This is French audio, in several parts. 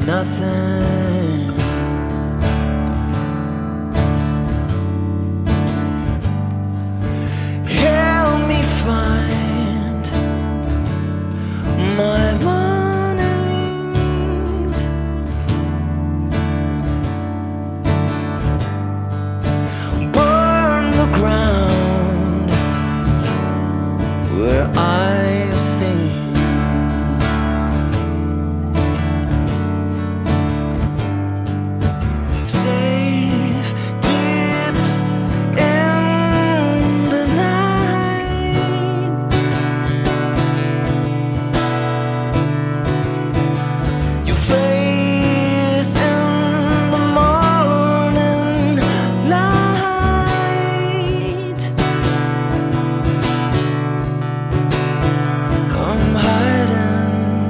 nothing. Help me find my mornings. Burn the ground where I sing. Safe deep in the night. Your face in the morning light. I'm hiding.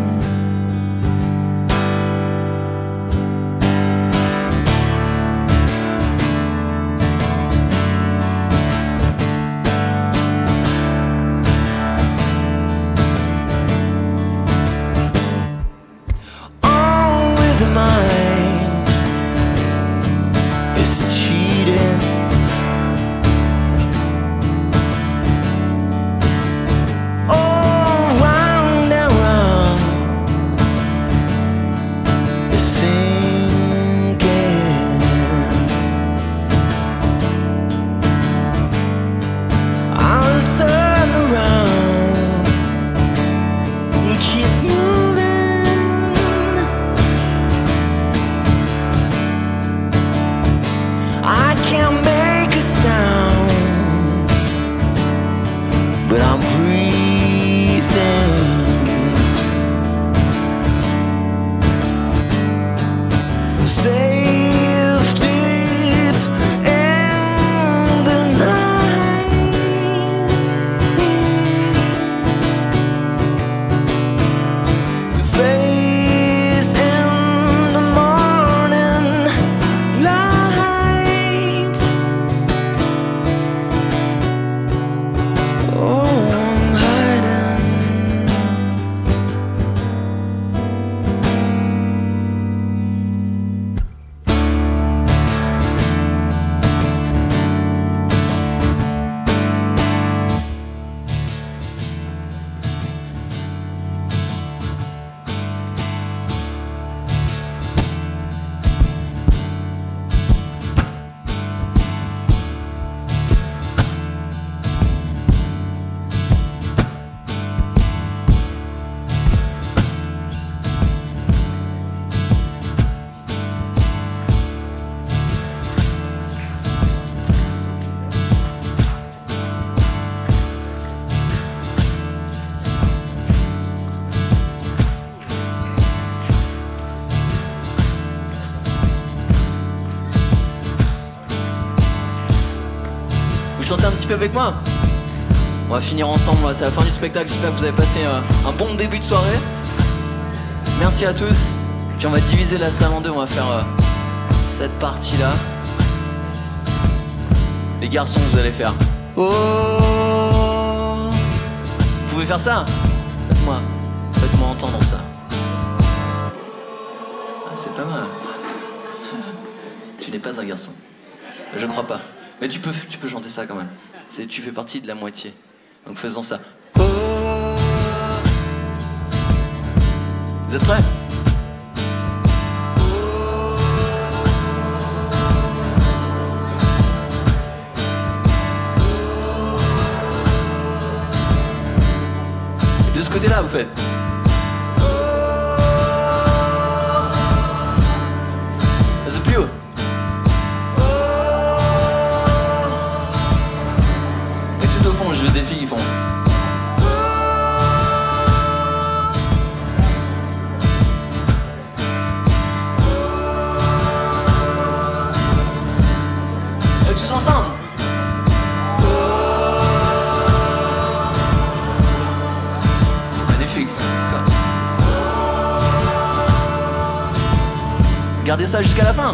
Only the mind is cheating. All round and round is sinking. I'll turn around and keep moving. I can't make a sound, but I'm breathing. Safe deep in the night. Your face in the morning light. Oh, I'm hiding. Vous chantez un petit peu avec moi? On va finir ensemble, c'est la fin du spectacle. J'espère que vous avez passé un bon début de soirée. Merci à tous. Puis on va diviser la salle en deux, on va faire cette partie là. Les garçons, vous allez faire oh. Vous pouvez faire ça? Faites-moi entendre ça. Ah, c'est pas mal. Tu n'es pas un garçon. Je crois pas. Mais tu peux chanter ça quand même. Tu fais partie de la moitié. Donc faisons ça. Oh. Vous êtes prêts? De ce côté-là, vous faites. C'est plus haut. Et tout au fond, je veux des filles qui font. Et tous ensemble. Magnifique. Gardez ça jusqu'à la fin.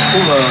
retrouve